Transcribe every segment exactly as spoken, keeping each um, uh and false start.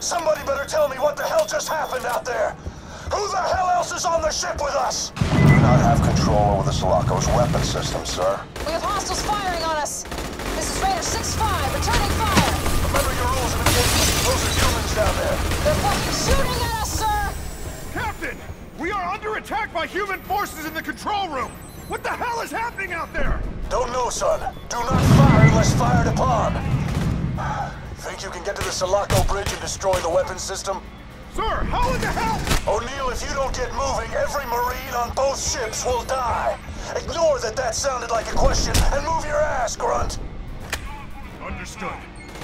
Somebody better tell me what the hell just happened out there! Who the hell else is on the ship with us? We do not have control over the Sulaco's weapon system, sir. We have hostiles firing on us. This is Raider six five, returning fire. Remember your rules of engagement. Those are humans down there. They're fucking shooting at us, sir! Captain! We are under attack by human forces in the control room! What the hell is happening out there? Don't know, son. Do not fire unless fired upon. Think you can get to the Sulaco bridge and destroy the weapon system? Sir, how in the hell? O'Neill, if you don't get moving, every Marine on both ships will die. Ignore that that sounded like a question and move your ass, Grunt. Understood.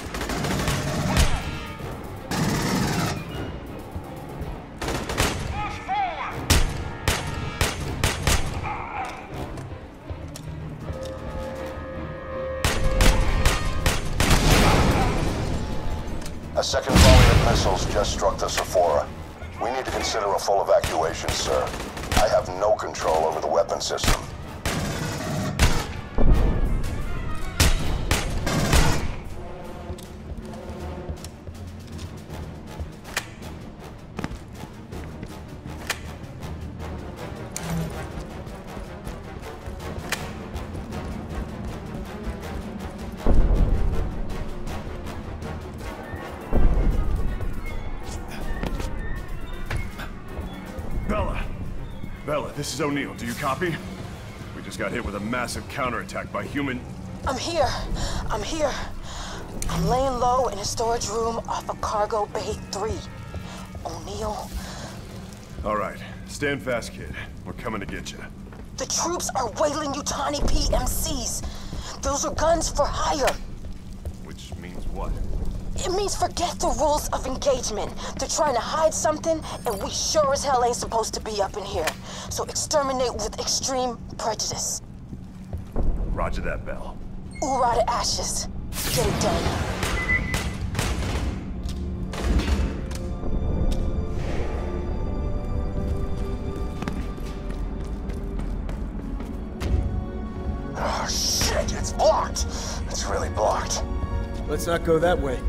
A second volley of missiles just struck the Sephora. We need to consider a full evacuation, sir. I have no control over the weapon system. Bella! Bella, this is O'Neill. Do you copy? We just got hit with a massive counterattack by human... I'm here. I'm here. I'm laying low in a storage room off of Cargo Bay three. O'Neill. All right. Stand fast, kid. We're coming to get you. The troops are whaling Yutani P M Cs. Those are guns for hire. Which means what? It means forget the rules of engagement. They're trying to hide something, and we sure as hell ain't supposed to be up in here. So exterminate with extreme prejudice. Roger that, Bell. Oorah to ashes. Get it done. Oh, shit, it's blocked. It's really blocked. Let's not go that way.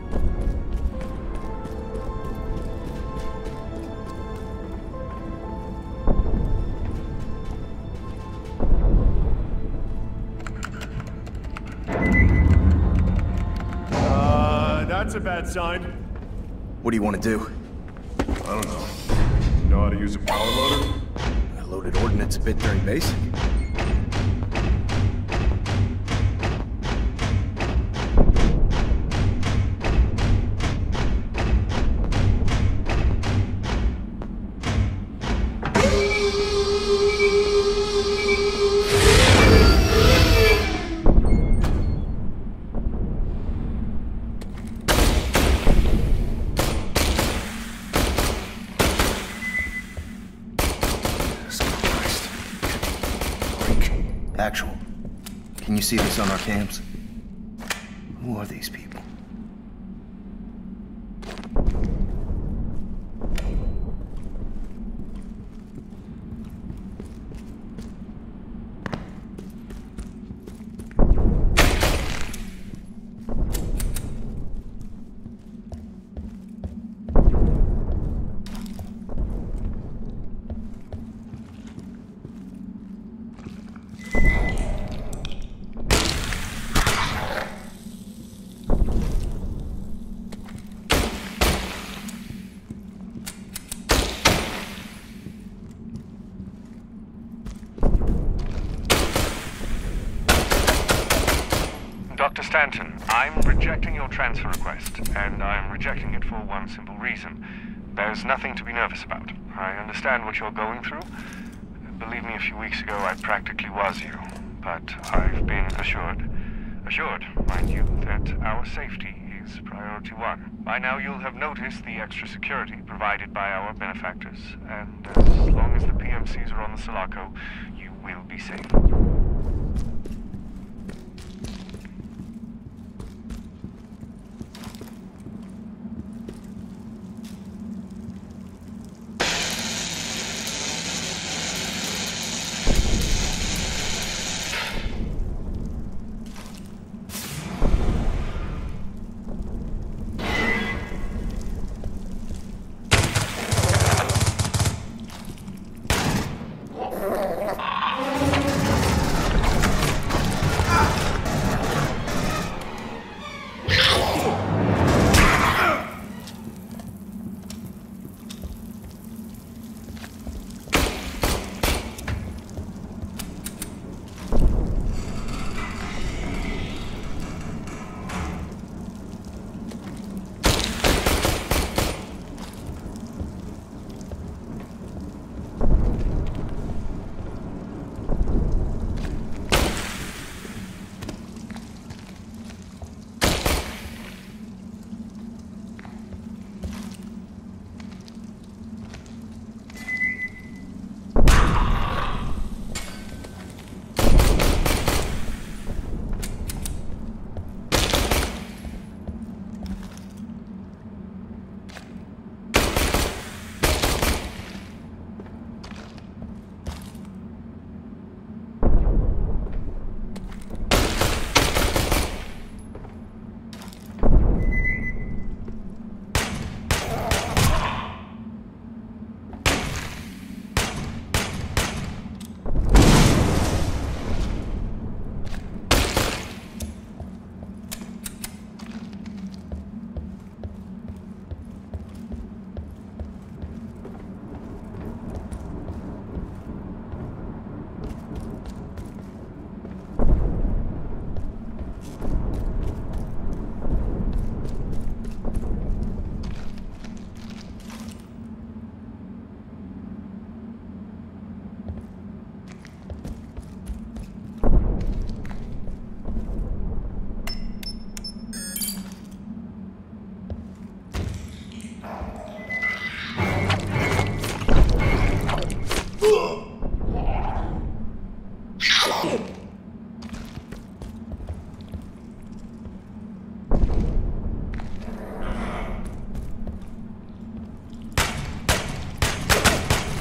That's a bad sign. What do you want to do? I don't know. You know how to use a power loader? I loaded ordnance a bit during basic. Actual. Can you see this on our cams? Who are these people? Doctor Stanton, I'm rejecting your transfer request, and I'm rejecting it for one simple reason. There's nothing to be nervous about. I understand what you're going through. Believe me, a few weeks ago I practically was you. But I've been assured, assured, mind you, that our safety is priority one. By now you'll have noticed the extra security provided by our benefactors, and as long as the P M Cs are on the Sulaco, you will be safe.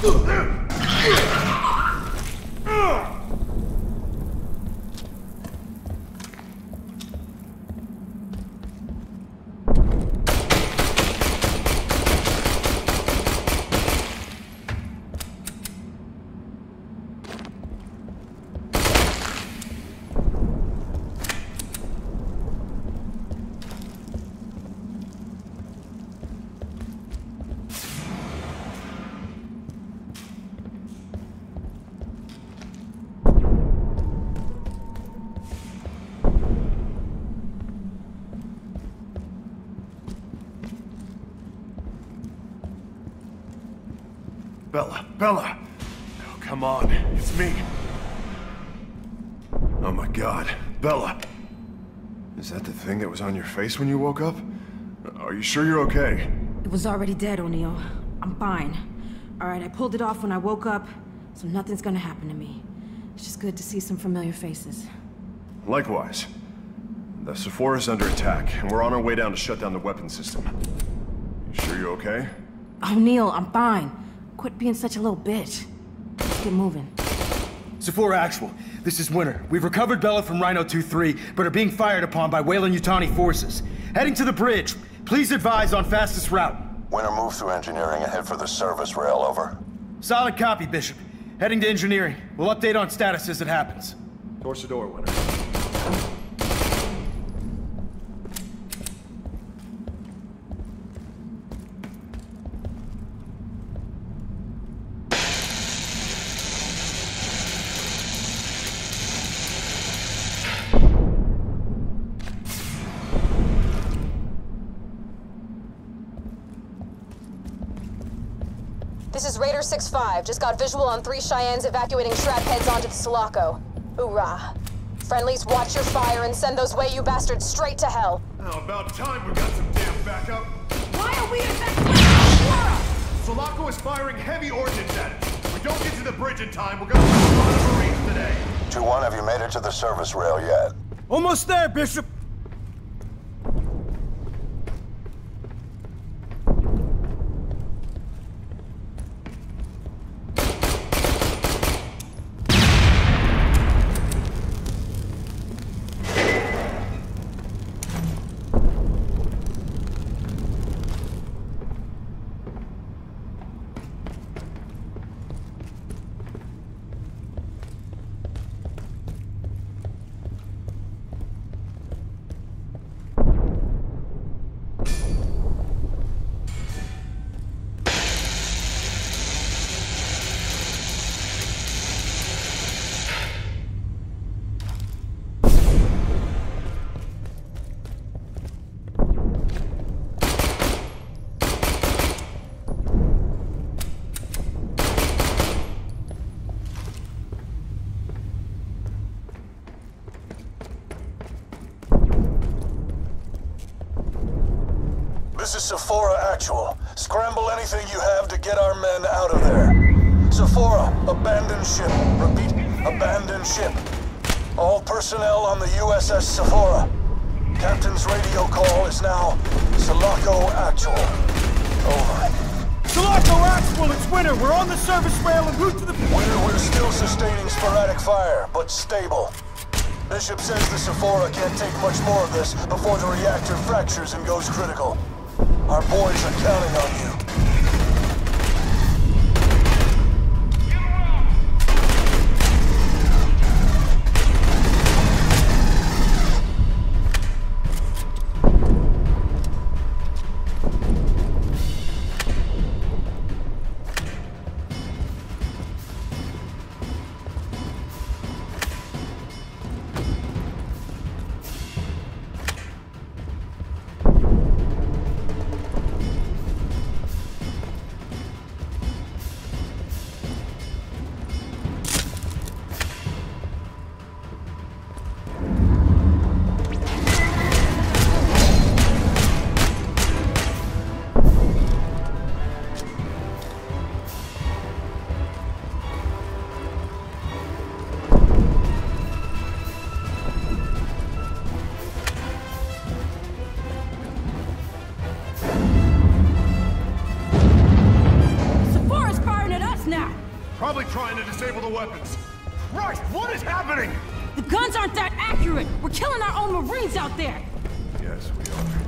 Bella, Bella! Oh, come on, it's me. Oh my god, Bella! Is that the thing that was on your face when you woke up? Are you sure you're okay? It was already dead, O'Neill. I'm fine. Alright, I pulled it off when I woke up, so nothing's gonna happen to me. It's just good to see some familiar faces. Likewise. The Sephora's under attack, and we're on our way down to shut down the weapon system. You sure you're okay? O'Neill, I'm fine. Quit being such a little bitch. Let's get moving. Sephora Actual, this is Winter. We've recovered Bella from Rhino two three, but are being fired upon by Weyland-Yutani forces. Heading to the bridge. Please advise on fastest route. Winter, move through engineering and head for the service rail, over. Solid copy, Bishop. Heading to engineering. We'll update on status as it happens. Torch the door, Winter. This is Raider six five. Just got visual on three Cheyennes evacuating Shrap heads onto the Sulaco. Hoorah. Friendlies, watch your fire and send those Wei-You bastards straight to hell. Oh, about time we got some damn backup. Why are we evacuating? Sulaco is firing heavy ordnance at us. If we don't get to the bridge in time, we're gonna lose a lot of Marines today. two one, have you made it to the service rail yet? Almost there, Bishop! This is Sephora Actual. Scramble anything you have to get our men out of there. Sephora, abandon ship. Repeat, abandon ship. All personnel on the U S S Sephora. Captain's radio call is now Sulaco Actual. Over. Sulaco Actual, it's Winter! We're on the service rail en route to the... Winter, we're still sustaining sporadic fire, but stable. Bishop says the Sephora can't take much more of this before the reactor fractures and goes critical. Our boys are counting on you. Probably trying to disable the weapons. Christ, what is happening? The guns aren't that accurate! We're killing our own Marines out there! Yes, we are.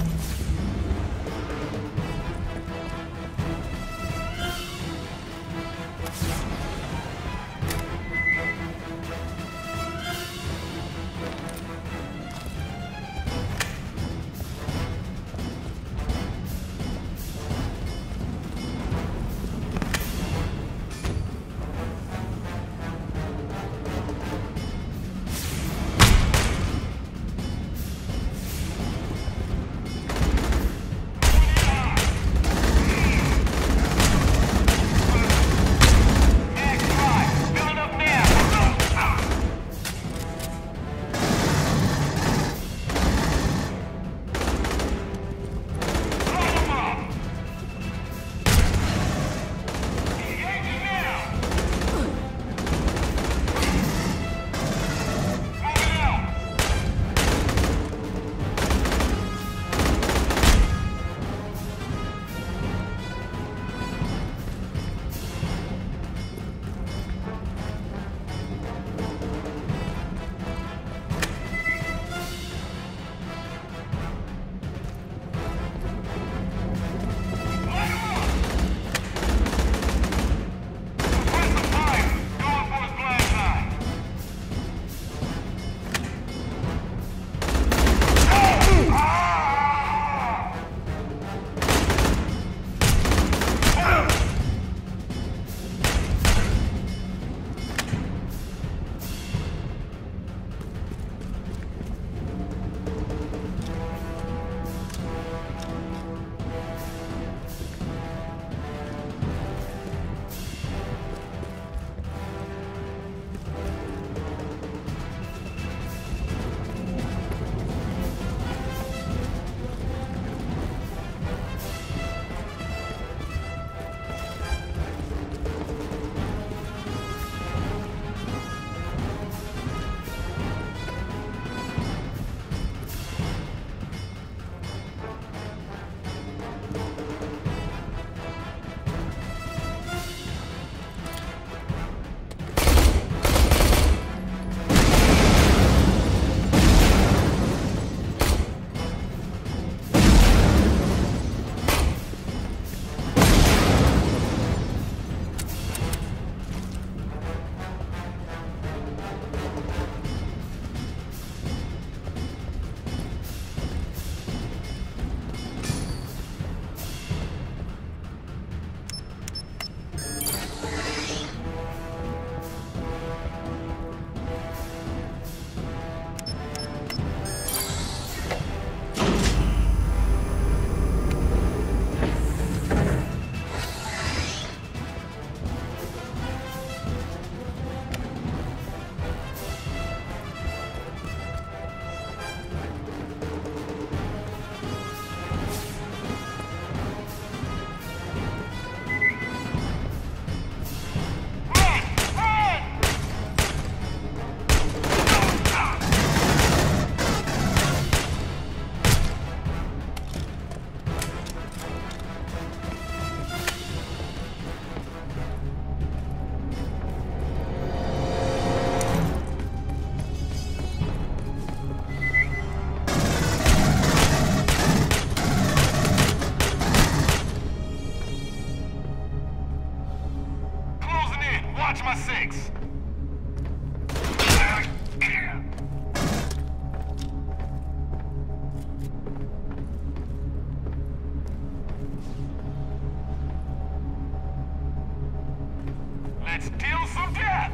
Watch my six! Let's deal some death!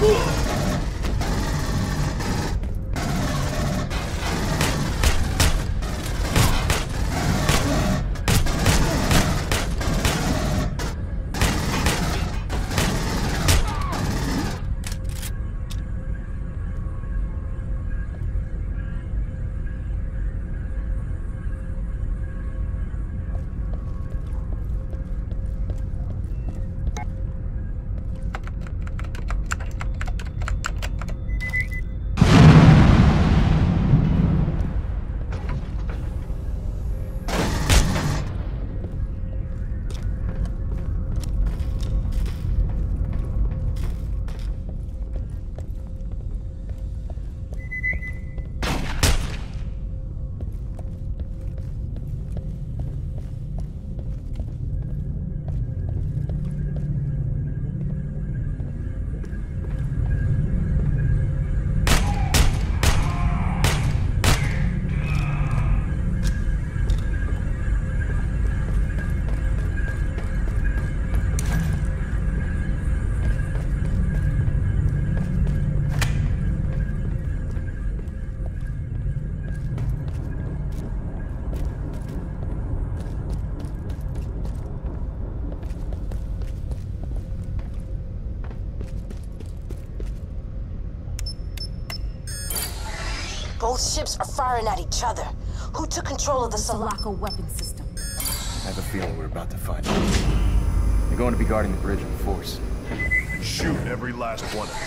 Both ships are firing at each other. Who took control of the Sulaco weapon system? I have a feeling we're about to find out. They're going to be guarding the bridge in force. Shoot every last one of them.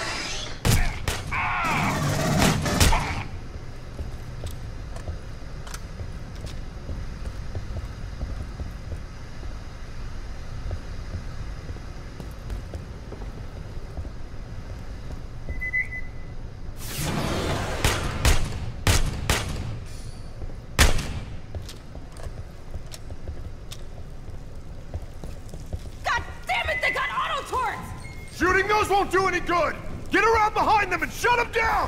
Shooting those won't do any good! Get around behind them and shut them down!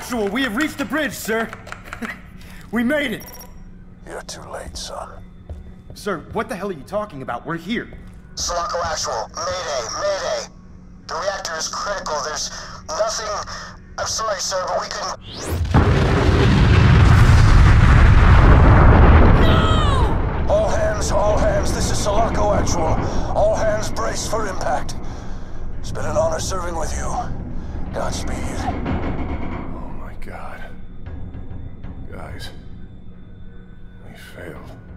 Actual, we have reached the bridge, sir. We made it. You're too late, son. Sir, what the hell are you talking about? We're here. Sulaco Actual, Mayday, Mayday. The reactor is critical. There's nothing... I'm sorry, sir, but we couldn't... No! All hands, all hands, this is Sulaco Actual. All hands brace for impact. It's been an honor serving with you. Godspeed. Oh my God. Guys, we failed.